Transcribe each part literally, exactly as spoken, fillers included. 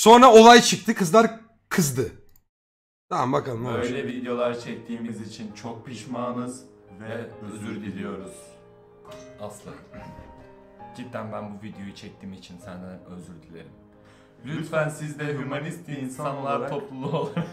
Sonra olay çıktı. Kızlar kızdı. Tamam bakalım ne olmuş. Böyle videolar çektiğimiz için çok pişmanız ve özür diliyoruz. Aslı. Cidden ben bu videoyu çektiğim için senden özür dilerim. Lütfen siz de hümanist insanlar topluluğu olarak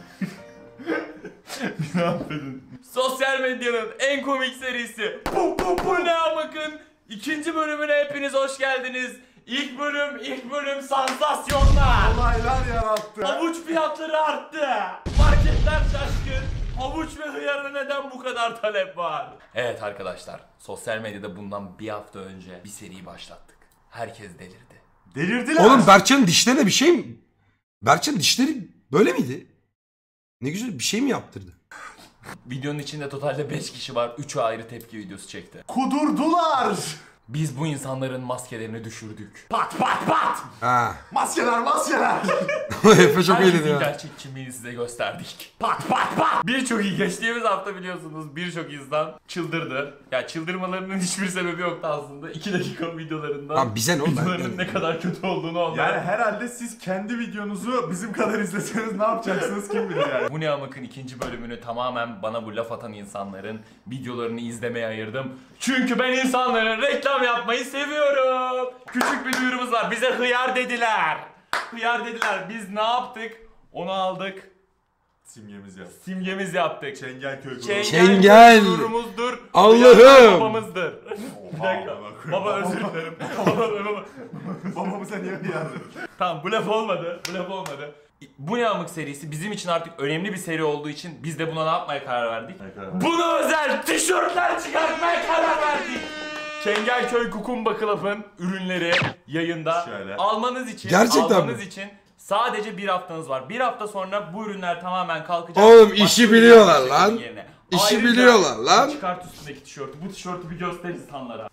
ne yapın? Sosyal medyanın en komik serisi Bu Bu Bu Ne Bakın ikinci bölümüne hepiniz hoş geldiniz. İlk bölüm, ilk bölüm sansasyonlar. Olaylar yarattı. Havuç fiyatları arttı. Marketler şaşkın. Havuç ve hıyara neden bu kadar talep var? Evet arkadaşlar, sosyal medyada bundan bir hafta önce bir seri başlattık. Herkes delirdi. Delirdiler. Oğlum Berkcan'ın dişlerine bir şey mi? Berkcan'ın dişleri böyle miydi? Ne güzel bir şey mi yaptırdı? Videonun içinde totalde beş kişi var. üçü ayrı tepki videosu çekti. Kudurdular. Biz bu insanların maskelerini düşürdük. Pat pat pat! Ha. Maskeler maskeler. Efe çok iyiydi Herkesin ya. gerçek kimliğini size gösterdik. Pat pat pat! Birçok iyi geçtiğimiz hafta biliyorsunuz birçok insan çıldırdı. Ya çıldırmalarının hiçbir sebebi yoktu aslında. iki dakika videolarından. Abi bize ne oldu? Videoların ne kadar kötü olduğunu onlar. Yani herhalde siz kendi videonuzu bizim kadar izleseniz ne yapacaksınız kim bilir yani. Bu Ne Amak'ın ikinci bölümünü tamamen bana bu laf atan insanların videolarını izlemeye ayırdım. Çünkü ben insanların reklam yapmayı seviyorum. Küçük bir duyurumuz var. Bize hıyar dediler. Hıyar dediler. Biz ne yaptık? Onu aldık. Simgemiz yap. Simgemiz yaptık. Çengelköy grubu. Çengel Çengel. gururumuzdur. Allah'ım. Hıyar babamızdır. Bir dakika. Allah korusun. Baba özür dilerim. Baba, baba. Babamıza niye hıyardın? Tamam bu laf olmadı. Bu laf olmadı. Bu Ne Amık serisi bizim için artık önemli bir seri olduğu için biz de buna ne yapmaya karar verdik? Buna özel tişörtler çıkartmaya karar verdik. Çengelköy Kukumba Club'ın ürünleri yayında. Şöyle. Almanız için, Gerçekten almanız mi? için sadece bir haftanız var. Bir hafta sonra bu ürünler tamamen kalkacak. Oğlum, Başka işi ürünler biliyorlar çıkacak lan. yerine. İşi Ayrıca biliyorlar lan. Çıkart üstündeki tişörtü. Bu tişörtü bir göster insanlara.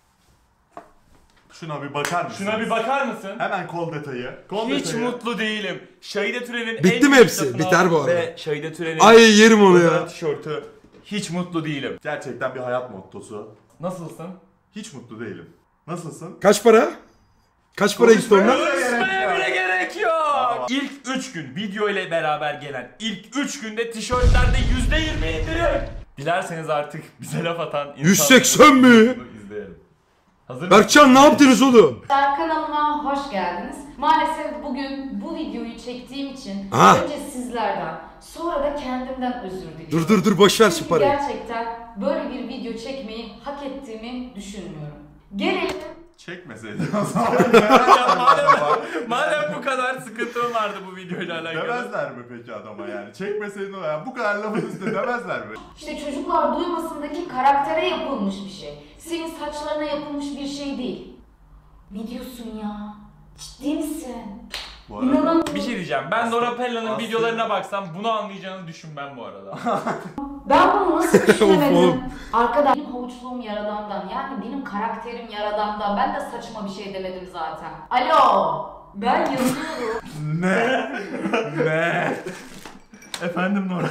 Şuna bir bakar mısın? Şuna bir bakar mısın? Hemen kol detayı. Kol Hiç detayı. mutlu değilim. Şahide Türen'in Bitti en mi büyük hepsi? lafını Biter bu aldım arada. Ve Şahide Türen'in Ay yerim onu özel ya. tişörtü. Hiç mutlu değilim. Gerçekten bir hayat mottosu. Nasılsın? Hiç mutlu değilim. Nasılsın? Kaç para? Kaç para gitti onlar? Konuşmaya bile gerek yok. İlk üç gün video ile beraber gelen ilk üç günde tişörtlerde yüzde yirmi indirim. Dilerseniz artık bize laf atan insanların yüz seksen mi? videosunu izleyelim. Hazır mısın? Berkcan ne yaptınız oğlum? Kanalıma hoş geldiniz. Maalesef bugün bu videoyu çektiğim için Ha. önce sizlerden sonra da kendimden özür diliyorum. Dur dur dur boş ver şu Çünkü parayı. gerçekten böyle bir video çekmeyi hak ettiğimi düşünmüyorum. Gelelim Çekmeseydin o zaman. Ya madem, madem bu kadar sıkıntım vardı bu videoyla alakalı. Demezler mi peki adama yani? Çekmeseydin o ya. Bu kadar lafın üstüne demezler mi? işte çocuklar duymasındaki karaktere yapılmış bir şey. Senin saçlarına yapılmış bir şey değil. Ne diyorsun ya? Ciddi misin? Bu arada. İnanamıyorum. Bir şey diyeceğim. Ben Dora Pella'nın Aslı- videolarına baksam bunu anlayacağını düşünmem bu arada. Ben bunu nasıl düşünemedim? oğlum. Arkadaş benim havuçluğum yaradandan, yani benim karakterim yaradandan. Ben de saçma bir şey demedim zaten. Alo, ben yazıyorum. Ne? Ne? Efendim Nora.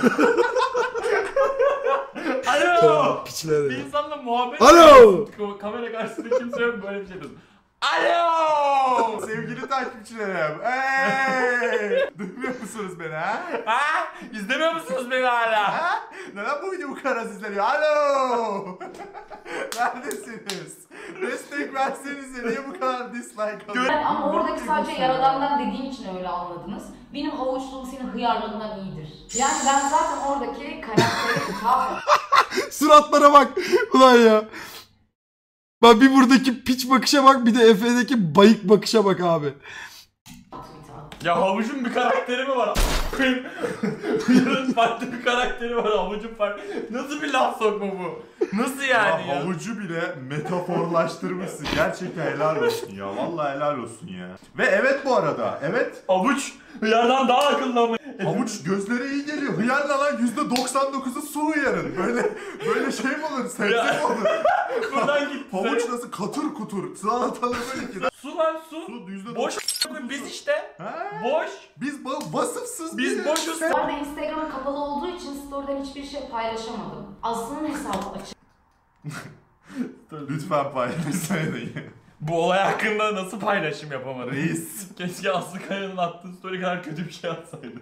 Alo. Piçler Bir ya. insanla muhabbet Alo. ediyorsun. Kamera karşısında kimse yok böyle bir şey diyorsun. Alo. Sevgili takipçilerim. Hey! Duymuyor musunuz beni ha? Ha? İzlemiyor musunuz beni hala? Ha? Neden bu video bu kadar az izleniyor? Alo! Neredesiniz? Destek versenize niye bu kadar dislike alıyor? Ben, ama oradaki sadece yaradandan dediğim için öyle anladınız. Benim havuçluğum senin hıyarlığından iyidir. Yani ben zaten oradaki karaktere hitap Suratlara bak. Ulan ya. Bak bir buradaki piç bakışa bak bir de Efe'deki bayık bakışa bak abi. Ya havucun bir karakteri mi var? Yarın farklı bir karakteri var, havucun farklı. Nasıl bir laf sokma bu? Nasıl yani ya? Ya havucu bile metaforlaştırmışsın. Gerçekten helal olsun ya. Vallahi helal olsun ya. Ve evet bu arada. Evet. Havuç hıyardan daha akıllı mı? Havuç gözlere iyi geliyor. Hıyarla lan yüzde doksan dokuzu su hıyarın. Böyle böyle şey mi olur? Sebze mi olur? Buradan gitti. Havuç nasıl katır kutur. Salatalı böyle ki. Su lan su. Su yüzde Boş biz işte. Ha? Boş. Biz ba- vasıfsız Biz bir- boşuz. Bu arada Instagram kapalı olduğu için story'den hiçbir şey paylaşamadım. Aslı'nın hesabı açık. Lütfen paylaşsaydın. Bu olay hakkında nasıl paylaşım yapamadım? Reis. Keşke Aslı Kaya'nın attığı story kadar kötü bir şey atsaydı.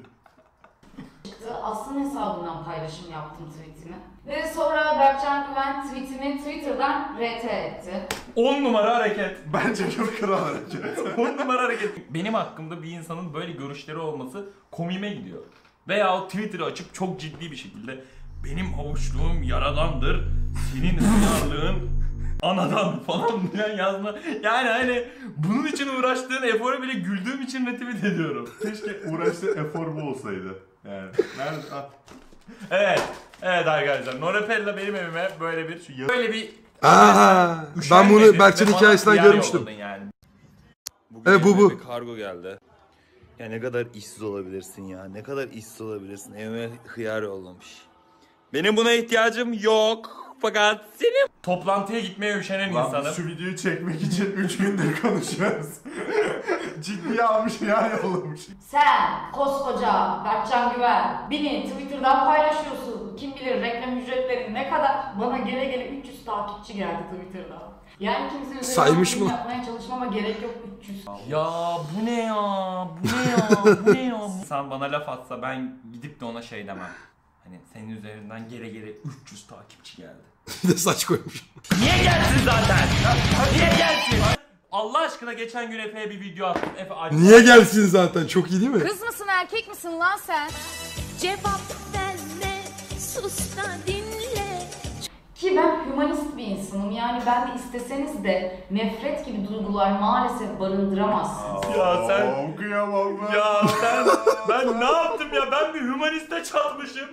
Aslı'nın hesabından paylaşım yaptım tweetimi. Ve sonra Berkcan Güven tweetimi Twitter'dan R T etti. on numara hareket. Bence çok kral hareket. on numara hareket. Benim hakkımda bir insanın böyle görüşleri olması komiğime gidiyor. Veya o Twitter'ı açıp çok ciddi bir şekilde benim havuçluğum yaradandır, senin hıyarlığın anadan falan filan yazma. Yani hani bunun için uğraştığın eforu bile güldüğüm için retweet ediyorum. Keşke uğraştığı efor bu olsaydı. Yani nerede? Ah. Evet. Evet arkadaşlar. Norepella benim evime böyle bir böyle bir Aa, ben bunu Berkcan'ın hikayesinden görmüştüm. Yani. Bugün Evet, bu, evime bu. bir kargo geldi. Ya ne kadar işsiz olabilirsin ya. Ne kadar işsiz olabilirsin. Evime hıyar yollamış. Benim buna ihtiyacım yok. Fakat senin... Toplantıya gitmeye üşenen Lan insanım. biz şu videoyu çekmek için üç gündür konuşuyoruz. Ciddiye almış ya yollamış. Sen koskoca Berkcan Güven beni Twitter'dan paylaşıyorsun. Kim bilir reklam ücretleri ne kadar? Bana gele gele üç yüz takipçi geldi Twitter'dan. Yani kimse üzerine Saymış yorum mı? yapmaya çalışmama gerek yok üç yüz. Ya bu ne ya? Bu ne ya? Bu ne ya? Sen bana laf atsa ben gidip de ona şey demem. Hani senin üzerinden gele gele üç yüz takipçi geldi. Bir de saç koymuş. Niye gelsin zaten? Niye gelsin? Allah aşkına geçen gün Efe'ye bir video attım. Efe aç. Niye gelsin zaten? Çok iyi değil mi? Kız mısın erkek misin lan sen? Cevap verme, sus da dinle. Ki ben hümanist bir insanım. Yani ben de isteseniz de nefret gibi duygular maalesef barındıramazsınız. Ya sen- Aa, kıyamam ben. Ya sen, ben ne yaptım ya? Ben bir hümaniste çatmışım.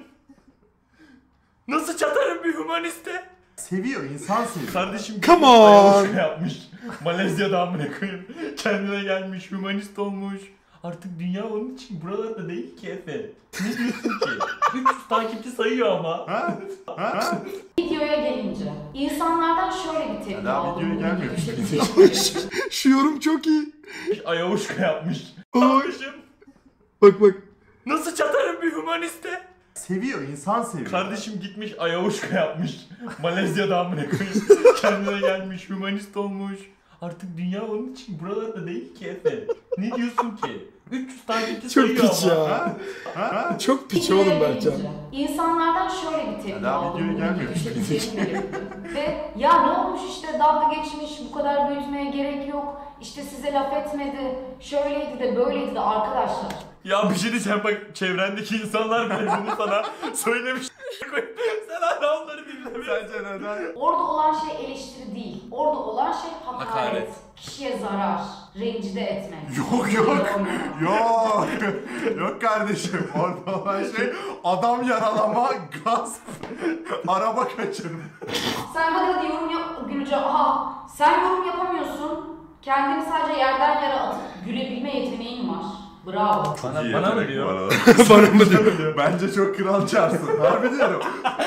Nasıl çatarım bir hümaniste? Seviyor, insan seviyor. Kardeşim Come ayahuasca on. yapmış. Malezya'da amına koyayım. Kendine gelmiş, hümanist olmuş. Artık dünya onun için buralarda değil ki Efe. Ne diyorsun ki? üç yüz takipçi sayıyor ama. Ha? Ha? Videoya gelince insanlardan şöyle bir tepki Daha aldım. videoya bu gelmemiş video miydi? çekimde. Şu yorum çok iyi. Ayahuasca yapmış. Oy. Yapmışım. Bak bak. Nasıl çatarım bir hümaniste? Seviyor, insan seviyor. Kardeşim gitmiş ayahuasca yapmış. Malezya'da amına koyayım. Kendine gelmiş, hümanist olmuş. Artık dünya onun için buralarda değil ki Efe. Ne diyorsun ki? üç yüz takipçi Çok sayıyor piç ama. ya. Ha? Çok piç Videoya oğlum Berkcan. gelince insanlardan şöyle bir tepki Daha aldım. videoya bu gelmemiş video miydi? çekimde. Ve ya ne olmuş işte dalga geçmiş, bu kadar büyütmeye gerek yok. İşte size laf etmedi, şöyleydi de böyleydi de arkadaşlar. Ya bir şey diyeceğim bak çevrendeki insanlar bile bunu sana söylemiş. Sen hala onları dinlemiyorsun. Sence neden? Orada olan şey eleştiri değil. Orada olan şey hakaret. Hakaret. Kişiye zarar, rencide etmek. Yok yok. Yok. Yok kardeşim. Orada olan şey adam yaralama, gasp, araba kaçırma. Sen hadi hadi yorum yap Gülce. Aha sen yorum yapamıyorsun. Kendini sadece yerden yere atıp gülebilme yeteneğin var. Bravo. Bana, İyi bana mı yetenek bu diyor? arada. Bana mı diyor? Bence çok kral çarsın. Harbi diyorum.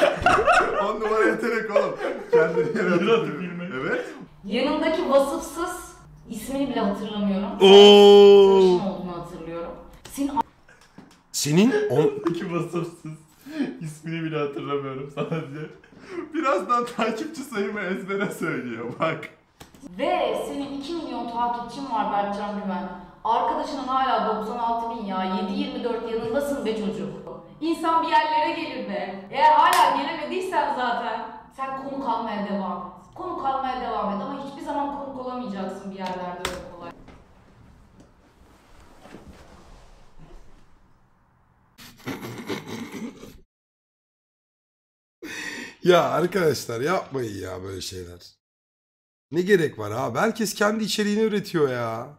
On numara yetenek oğlum. Kendini yere Yürü atıp- atıp gülme. Evet. Yanındaki vasıfsız ismini bile hatırlamıyorum. Oo. Sarışın olduğunu hatırlıyorum. Senin Senin on... İki vasıfsız. İsmini bile hatırlamıyorum sadece. Birazdan takipçi sayımı ezbere söylüyor bak. ve senin iki milyon takipçin var Berkcan Güven. Arkadaşının hala doksan altı bin ya. yedi yirmi dört yanındasın be çocuk. İnsan bir yerlere gelir be. Eğer hala gelemediysen zaten sen konuk almaya devam et. Konuk almaya devam et ama hiçbir zaman konuk olamayacaksın bir yerlerde öyle kolay. Ya arkadaşlar yapmayın ya böyle şeyler. Ne gerek var abi? Herkes kendi içeriğini üretiyor ya.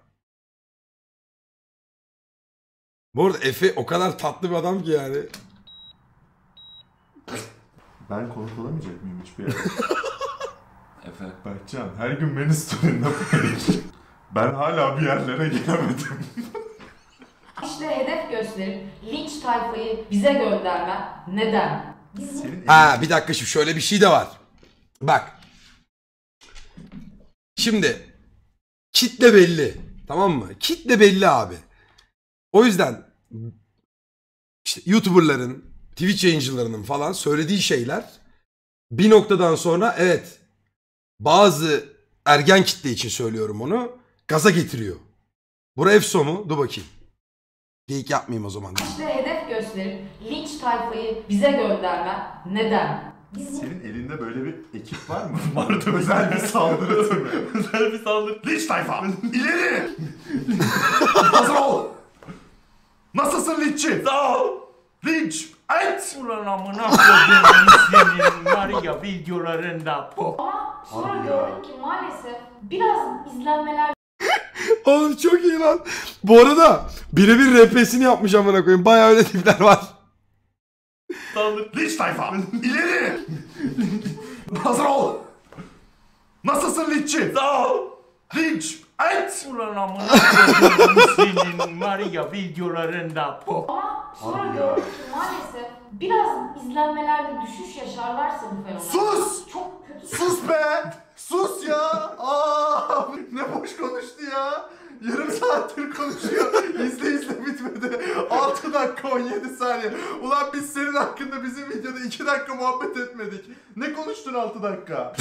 Bu arada Efe o kadar tatlı bir adam ki yani. Ben konuk olamayacak mıyım hiçbir yere? Efe. Berkcan her gün beni story'inde paylaş. Ben hala bir yerlere gelemedim. İşte hedef gösterip linç tayfayı bize göndermen neden? Bizim Senin Ha bir dakika şimdi şöyle bir şey de var. Bak. Şimdi kitle belli. Tamam mı? Kitle belli abi. O yüzden işte YouTuber'ların, Twitch yayıncılarının falan söylediği şeyler bir noktadan sonra evet bazı ergen kitle için söylüyorum onu. Gaza getiriyor. Bura Efso mu? Dur bakayım. Geyik yapmayayım o zaman. İşte hedef gösterip linç tayfayı bize göndermen neden? Biz Senin elinde böyle bir ekip var mı? Vardı. Özel bir saldırı türü. Özel bir saldırı. Linç tayfa! İleri! Hazır ol! Nasılsın linççi? Sağ ol. Linç! Et! Ulan amına koyduğum senin var ya videolarında bu. ama sonra Harbi ya. gördük ki maalesef biraz izlenmeler Oğlum çok iyi lan. Bu arada birebir R P'sini yapmış amına koyayım. Bayağı öyle tipler var. Saldır. Linç tayfa! İleri! Hazır ol! Nasılsın linççi? Sağ ol. Linç! Et! Ulan amına koyduğum senin var ya videolarında bu. ama sonra Harbi ya. gördük ki maalesef biraz izlenmelerde düşüş yaşarlarsa bu fenomen. Sus! Çok kötü. Sus be! Sus ya! Aa, ne boş konuştu ya! Yarım saattir konuşuyor. İzle izle bitmedi. altı dakika on yedi saniye. Ulan biz senin hakkında bizim videoda iki dakika muhabbet etmedik. Ne konuştun altı dakika?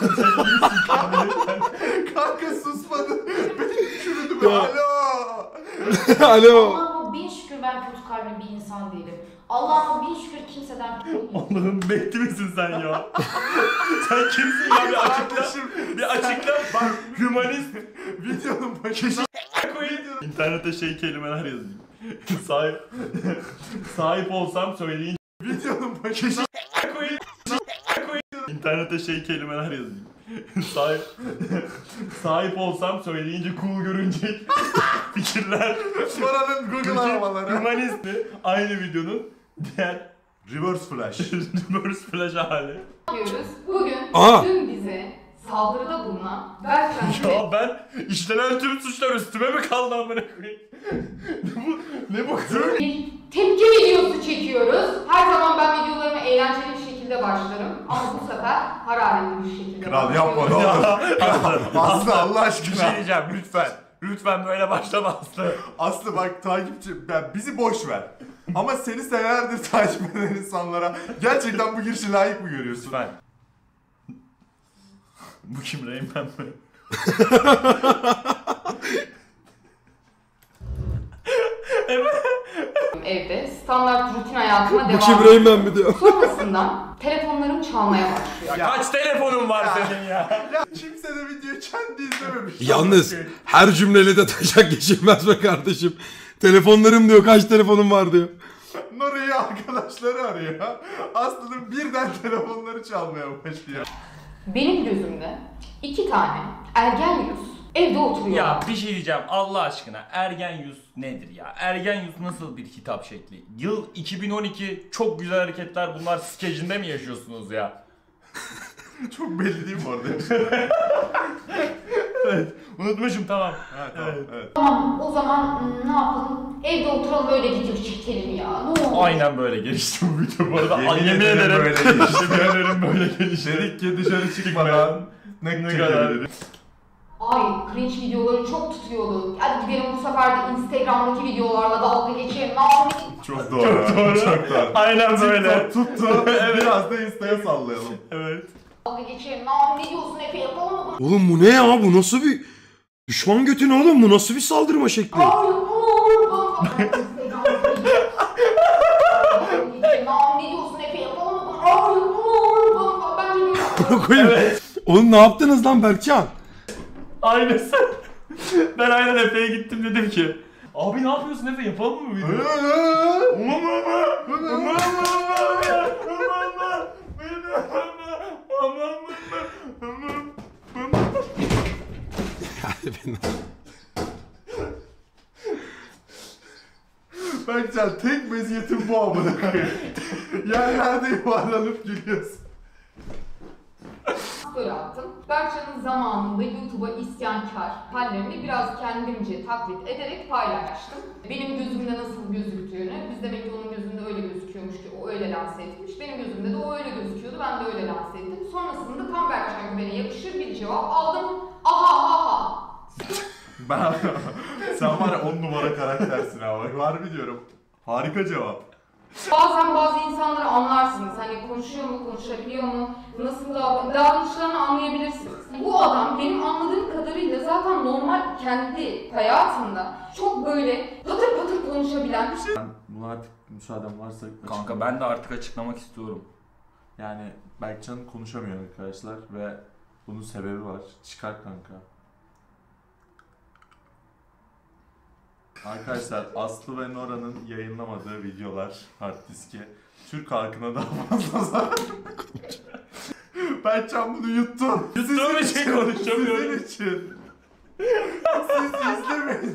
Kanka susmadı. Benim çürüdü be. Alo! Alo. Allah'ıma bin şükür ben kötü kalpli bir insan değilim. Allah'ıma bin şükür kimseden Allah'ım bekli misin sen ya? Sen kimsin ya bir açıkla. Kardeşim, Bir açıkla. Bak hümanist. videonun başında koyayım. İnternete şey kelimeler yazayım. sahip sahip olsam söyleyin. videonun başında koyayım. İnternete şey kelimeler yazayım. sahip sahip olsam söyleyince cool görünecek fikirler. Sonranın Google aramaları. Hümanist aynı videonun diğer Reverse flash. reverse flash hali. yapıyoruz. Bugün Aa. tüm bize saldırıda bulunan Berkcan ve Ya ben işlenen tüm suçlar üstüme mi kaldı amına koyayım? ne bu? Ne bu? bir tepki videosu çekiyoruz. Her zaman ben videolarıma eğlenceli bir şekilde başlarım. Ama bu sefer hararetli bir şekilde Kral yapma ne başlıyorum. olur. Aslı Allah Bir şey aşkına. diyeceğim lütfen. Lütfen böyle başlama Aslı. Aslı bak takipçi, ben, bizi boş ver. Ama seni senelerdir takip eden insanlara gerçekten bu girişi layık mı görüyorsun? Lütfen. Bu kim Reymen mi? Evde standart rutin hayatıma Bu devam kim ediyorum. Reymen mi diyor. Sonrasında telefonlarım çalmaya başlıyor. Ya kaç telefonun var senin ya? Ya kimse de videoyu kendi izlememiş. Yalnız her cümleyle de taşak geçirmez be kardeşim. Telefonlarım diyor, kaç telefonum var diyor. Nora'yı arkadaşları arıyor. Aslı'nın birden telefonları çalmaya başlıyor. Benim gözümde iki tane ergen yüz evde oturuyor. Ya bir şey diyeceğim Allah aşkına ergen yüz nedir ya? Ergen yüz nasıl bir hitap şekli? Yıl iki bin on iki çok güzel hareketler bunlar skecinde mi yaşıyorsunuz ya? Çok belli değil mi orada? Evet unutmuşum tamam. Ha, tamam, Evet. evet. Tamam o zaman ım, ne yapalım? Evde oturalım böyle video çekelim ya. Ne olur. Aynen böyle gelişti bu video bu arada. Yemin Ay, yemin ederim ederim böyle gelişti. Yemin ederim böyle gelişti. Dedik ki dışarı çıkmadan ne, Ne kadar? çekebiliriz? Ay cringe videoları çok tutuyordu. Hadi gidelim bu sefer de Instagram'daki videolarla dalga geçelim. Aa, Çok doğru. Çok doğru. Çok doğru. Aynen böyle. TikTok tuttu. Biraz da Insta'ya sallayalım. Evet. dalga geçelim. Aa, ne diyorsun Efe yapalım mı? Oğlum bu ne ya? Bu nasıl bir... Düşman götü ne oğlum? Bu nasıl bir saldırma şekli? Ay ne olur bana. Instagram'daki Aa, ne diyorsun Efe yapalım mı? Ay ne olur bana. Bence böyle. Koyayım. Oğlum ne yaptınız lan Berkcan? Aynısı. Ben aynen Efe'ye gittim dedim ki abi ne yapıyorsun Efe yapalım mı video? Berkcan tek meziyetin bu amına koyayım. Yerlerde yuvarlanıp gülüyorsun. Böyle attım. Berkcan'ın zamanında YouTube'a isyankar hallerini biraz kendimce taklit ederek paylaştım. Benim gözümde nasıl gözüktüğünü, biz demek ki onun gözünde öyle gözüküyormuş ki o öyle lanse etmiş. Benim gözümde de o öyle gözüküyordu, ben de öyle lanse ettim. Sonrasında tam Berkcan Güven'e yakışır bir cevap aldım. Aha aha. Ben sen var ya on numara karaktersin ha bak. Harbi diyorum. Harika cevap. Bazen bazı insanları anlarsınız. Hani konuşuyor mu, konuşabiliyor mu, nasıl davran davranışlarını anlayabilirsiniz. Bu adam benim anladığım kadarıyla zaten normal kendi hayatında çok böyle patır patır konuşabilen. Ben bunu artık müsaaden varsa... Kanka ben de artık açıklamak istiyorum. Yani Berkcan konuşamıyor arkadaşlar ve bunun sebebi var. Çıkar kanka. Arkadaşlar Aslı ve Nora'nın yayınlamadığı videolar hard diski Türk halkına daha fazla zarar. Berkcan bunu yuttu. Yuttuğum için konuşamıyorum. Sizin için. Siz izlemeyin.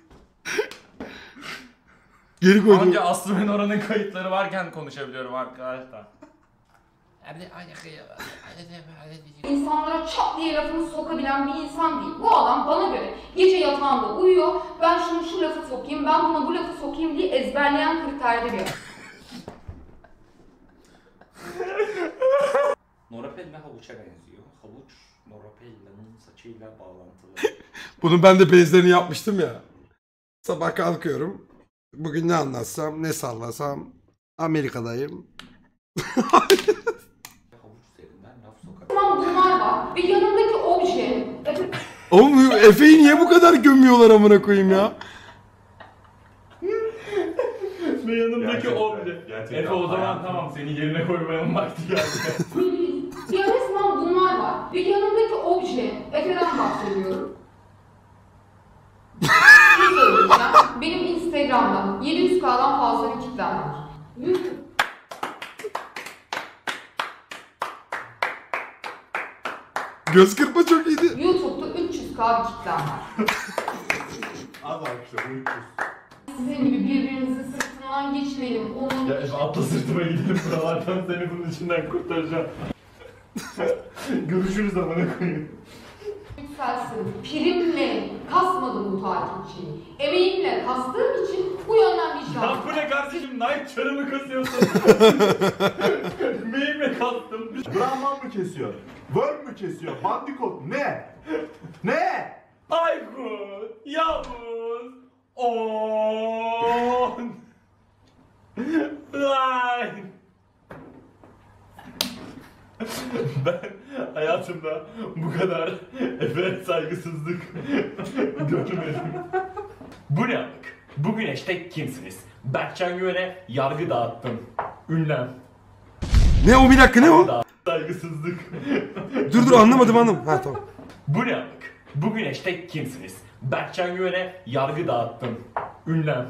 Geri koydum. Anca Aslı ve Nora'nın kayıtları varken konuşabiliyorum arkadaşlar. İnsanlara çat diye lafını sokabilen bir insan değil. Bu adam bana göre gece yatağında uyuyor, ben şunu şu lafı sokayım, ben buna bu lafı sokayım diye ezberleyen kriterde bir adam. Norapella havuça benziyor. Havuç Norapella'nın saçıyla bağlantılı. Bunun ben de benzerini yapmıştım ya. Sabah kalkıyorum. Bugün ne anlatsam, ne sallasam. Amerika'dayım. Havuç üzerinden laf sokar. Tamam bunlar var ve yanındaki obje... Oğlum Efe'yi niye bu kadar gömüyorlar amına koyayım ya? Ve yanımdaki Gerçekten, obje. gerçekten Efe o zaman hayatım. tamam seni yerine koymanın vakti geldi. Ya resmen bunlar var ve yanındaki obje... Efe'den bahsediyorum. Bir söyleyeceğim. Benim Instagram'da yedi yüz K'dan fazla bir kitlem var. YouTube... Göz kırpma çok iyiydi. YouTube'da üç yüz K bir kitlem var. Az arkadaşlar bu üç yüz. Sizin gibi birbirinizin sırtından geçmeyelim. Onun Ya Efe atla sırtıma gidelim buralardan seni bunun içinden kurtaracağım. Görüşürüz amına koyayım. yükselsin. Primle kasmadım bu takipçiyi. Emeğimle kastığım için bu yönden vicdan. Lan bu ne kardeşim? Nike çarımı kasıyorsun. Meyimle kastım. Brahman mı kesiyor? Worm mü kesiyor? Bandikot ne? Ne? Aykut, Yavuz, on, line. Ben hayatımda bu kadar Efe'ye saygısızlık görmedim. Bu ne amık? Bu güneşte kimsiniz? Berkcan Güven'e yargı dağıttım. Ünlem. Ne o bir dakika ne o? Saygısızlık. Dur dur anlamadım anlamadım. Ha tamam. Bu ne amık? Bu güneşte kimsiniz? Berkcan Güven'e yargı dağıttım. Ünlem.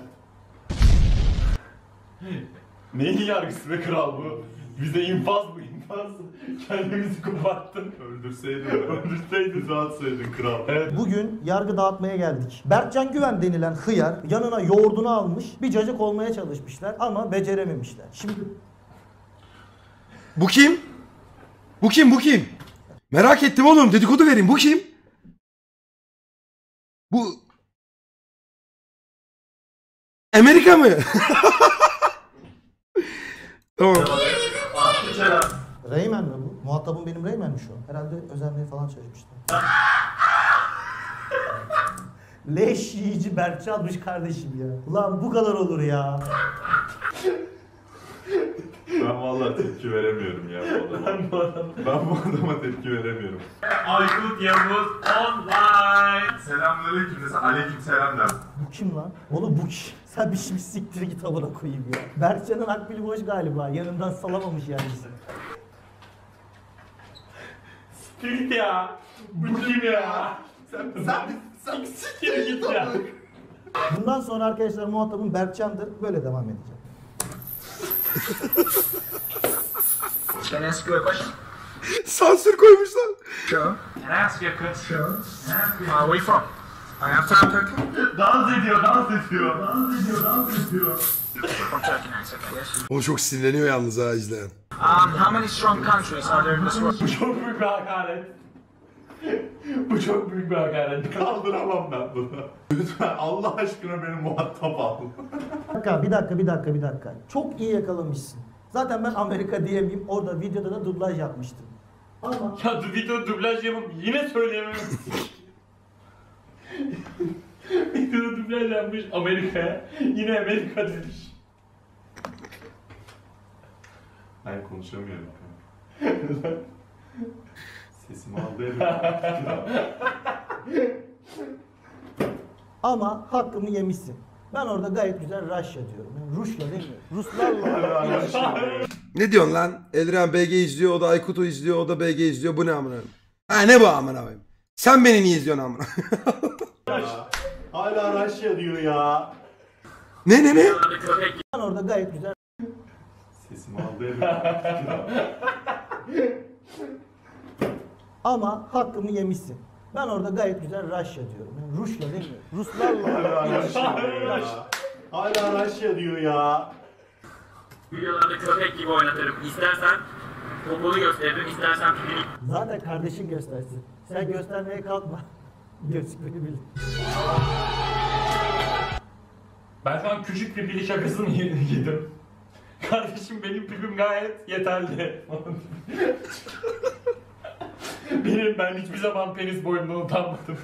Neyin yargısı be kral bu? Bize infaz bu infaz. Kendimizi koparttın. Öldürseydin, öldürseydin rahatsaydın kral. Evet. Bugün yargı dağıtmaya geldik. Berkcan Güven denilen hıyar yanına yoğurdunu almış, bir cacık olmaya çalışmışlar ama becerememişler. Şimdi Bu kim? Bu kim bu kim? Merak ettim oğlum dedikodu verin bu kim? Bu... Amerika mı? Tamam. Reymen mi bu? Muhatabım benim Reymen mi şu an? Herhalde özenmeye falan çalışmışlar. Leş yiyici Berkcan'mış kardeşim ya. Ulan bu kadar olur ya. Ben vallahi tepki veremiyorum ya bu adama. Ben bu adamı... Ben bu adama tepki veremiyorum. Aykut Yavuz online. Selamünaleyküm desen aleyküm selam dersin. Bu kim lan? Oğlum bu kim? Sen bir şimdi siktir git amına koyayım ya. Berkcan'ın akbili boş galiba. Yanından salamamış yani bizi. Siktir ya. Bu kim ya? Sen, sen, sen Siktir git ya. Bundan sonra arkadaşlar muhatabım Berkcan'dır. Böyle devam edeceğim. Can I ask you a question? Sansür koymuşlar. Sure. Can I ask you a question? Sure. Where are we from? I am from Turkey. Dans ediyor, dans ediyor. Dans ediyor, dans ediyor. From Turkey, nice. Okay, yes. O çok sinirleniyor yalnız ha izleyen. Um, how many strong countries are there in this world? Bu çok büyük bir hakaret. Bu çok büyük bir hakaret. kaldıramam ben bunu. Lütfen Allah aşkına beni muhatap al. Bir dakika, bir dakika, bir dakika, bir dakika. Çok iyi yakalamışsın. Zaten ben Amerika diyemeyeyim. Orada videoda da dublaj yapmıştım. Ama Ya du video dublaj yapıp yine söyleyemem. Videoda dublaj yapmış Amerika'ya. Yine Amerika demiş. Ben konuşamıyorum. Sesimi aldı. Ama hakkımı yemişsin. Ben orada gayet güzel Rusya diyorum. Yani Rusya değil mi? Ruslarla. Ne diyorsun lan? Eldiren B G izliyor, o da Aykut'u izliyor, o da B G izliyor. Bu ne amına? Ha ne bu amına koyayım? Sen beni niye izliyorsun amına? Hala Rusya diyor ya. Ne ne ne? Ben orada gayet güzel. Sesimi aldı. Ama hakkımı yemişsin. Ben orada gayet güzel Rusya diyorum. Yani Rusya değil mi? Ruslarla. Hala Rusya diyor ya. Videolarda köpek gibi oynatırım. İstersen poponu gösteririm, istersen pipini. Zaten kardeşin göstersin. Sen göstermeye kalkma. Gözükmeni bil. Ben şu an küçük bir pipili şakasını yedim. Kardeşim benim pipim gayet yeterli. Benim ben hiçbir zaman penis boyumdan utanmadım.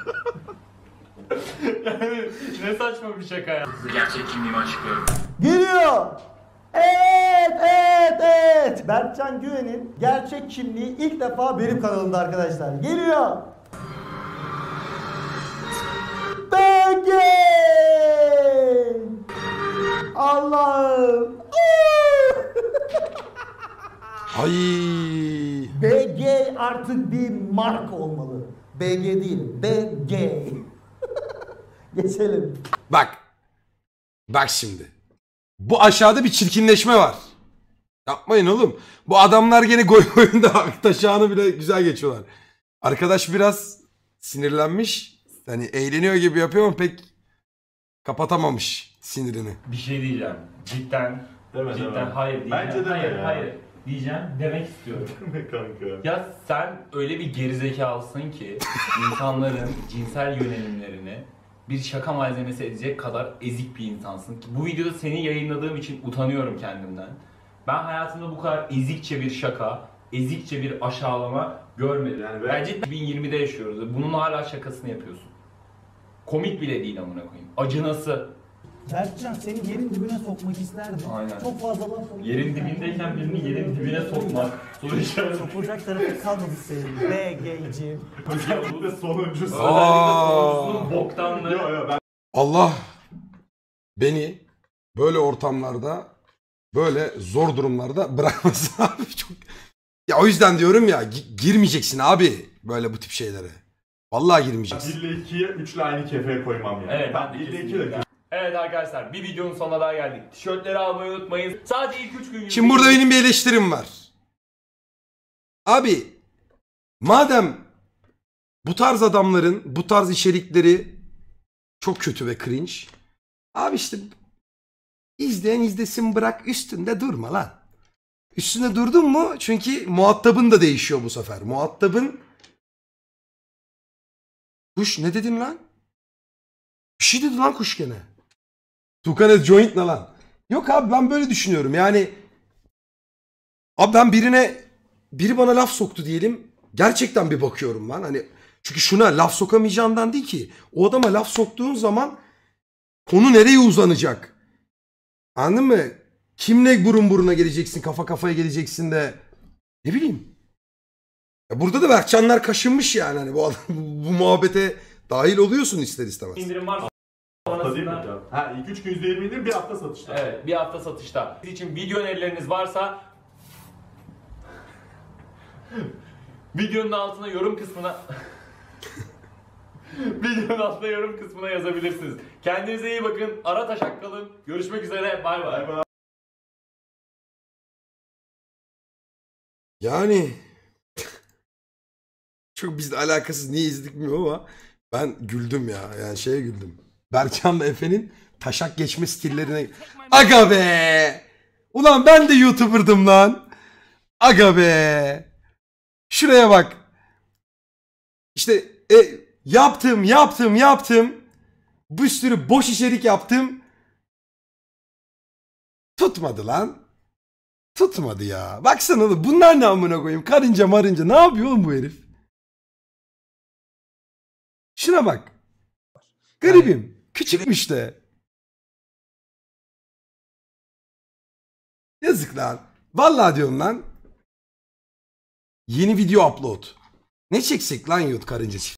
Yani ne saçma bir şaka ya. Gerçek kimliğimi açıklıyorum. Geliyor. Evet, evet, evet. Berkcan Güven'in gerçek kimliği ilk defa benim kanalımda arkadaşlar. Geliyor. B G. Allah'ım. Ay. B G artık bir marka olmalı. B G değil, B G. Geçelim. Bak. Bak şimdi. Bu aşağıda bir çirkinleşme var. Yapmayın oğlum. Bu adamlar gene goy goyunda taşağını bile güzel geçiyorlar. Arkadaş biraz sinirlenmiş. Hani eğleniyor gibi yapıyor ama pek kapatamamış sinirini. Bir şey diyeceğim. Cidden. Deme, cidden deme. hayır diyeceğim. Bence deme hayır, ya. hayır. Diyeceğim. Demek istiyorum. Kanka. Ya sen öyle bir gerizekalısın ki insanların cinsel yönelimlerini bir şaka malzemesi edecek kadar ezik bir insansın ki bu videoda seni yayınladığım için utanıyorum kendimden. Ben hayatımda bu kadar ezikçe bir şaka, ezikçe bir aşağılama görmedim. Yani ben- Bence iki bin yirmide yaşıyoruz ve bunun hala şakasını yapıyorsun. Komik bile değil amına koyayım. Acınası. Berkcan seni yerin dibine sokmak isterdim. Aynen. Çok fazla laf oldu. Yerin dibindeyken birini yerin dibine sokmak. Soru işareti. Sokulacak tarafı kalmadı senin. B G'ciğim. Özellikle sonuncusu. Aa. Özellikle boktanlığı. Yo yo ben Allah beni böyle ortamlarda, böyle zor durumlarda bırakmasın abi. Çok... Ya o yüzden diyorum ya, gi- girmeyeceksin abi böyle bu tip şeylere. Vallahi girmeyeceksin. bir ile ikiye üç ile aynı kefeye koymam yani. Evet ben de bir ile iki kesinlikle. de Evet arkadaşlar bir videonun sonuna daha geldik. Tişörtleri almayı unutmayın. Sadece ilk üç gün gibi. Şimdi burada benim bir eleştirim var. Abi madem bu tarz adamların bu tarz içerikleri çok kötü ve cringe. Abi işte izleyen izlesin, bırak üstünde durma lan. Üstünde durdun mu? Çünkü muhatabın da değişiyor bu sefer. Muhatabın... Kuş ne dedin lan? Bir şey dedi lan kuş gene. Tukane joint ne lan? Yok abi ben böyle düşünüyorum yani. Abi ben birine, biri bana laf soktu diyelim. Gerçekten bir bakıyorum lan hani. Çünkü şuna laf sokamayacağından değil ki. O adama laf soktuğun zaman konu nereye uzanacak? Anladın mı? Kimle burun buruna geleceksin, kafa kafaya geleceksin de ne bileyim. Ya burada da Berkcanlar kaşınmış yani hani bu, bu muhabbete dahil oluyorsun ister istemez. indirim var. hafta değil mi? Sonrasında... Ha ilk üç gün yüzde yirmi indirim, bir hafta satışta. Evet bir hafta satışta. Siz için video önerileriniz varsa videonun altına yorum kısmına videonun altına yorum kısmına yazabilirsiniz. Kendinize iyi bakın. Ara taşak kalın. Görüşmek üzere. Bay bay. Yani çok bizle alakasız, niye izledik bilmiyorum ama ben güldüm ya. Yani şeye güldüm. Berkcan'la Efe'nin taşak geçme stillerine. Aga be! Ulan ben de YouTuber'dım lan. Aga be! Şuraya bak. İşte e, yaptım, yaptım, yaptım. Bir sürü boş içerik yaptım. Tutmadı lan. Tutmadı ya. Baksana oğlum bunlar ne amına koyayım. Karınca marınca ne yapıyor oğlum bu herif? Şuna bak. Garibim. Küçükmüş de. Yazık lan. Vallahi diyorum lan. Yeni video upload. Ne çeksek lan Yut Karınca çift?